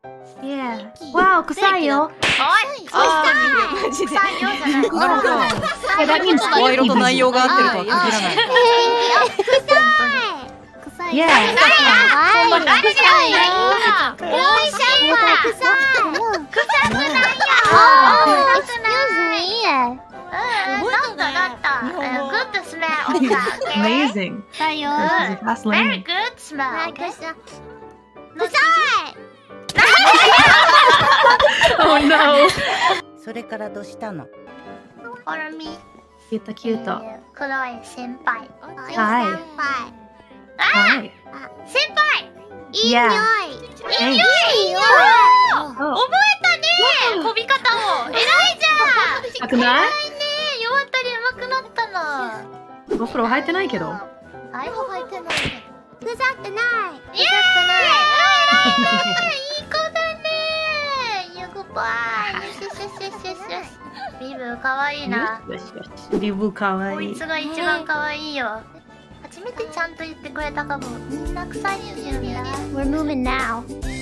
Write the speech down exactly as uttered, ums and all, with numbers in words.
Yeah. わお、臭いよ。 おい、ああ、マジで。臭いよじゃない。 なるほど。 That means 声色と内容が合ってるとは限らない。 臭い。Yeah. 臭いな。臭いよ。おいしいわ。臭い。臭くないよ。臭くない。うん、なんだなんだ。Good smell. Amazing. 臭いよ。 Fast Very learning. good smell. 臭い。 Oh no. それからどうしたの？ ほらみ。 キュートキュート。 黒い先輩。 はい。 あ、 はい。 先輩。いい匂い。 Yeah. いい匂い。覚えたね。飛び方も。偉いじゃん。 臭くない？ 偉いね。世渡り上手くなったの。 お風呂入ってないけど。 あいも入ってない。 くさってない。 イエーイ。偉いいい子だね。よくばー。よしよしよしよしよし。ビブ可愛いな。 よしよし。ビブ可愛い。 こいつが一番可愛いよ。初めてちゃんと言ってくれたかも。みんな臭いって言うんだ。 We're moving now.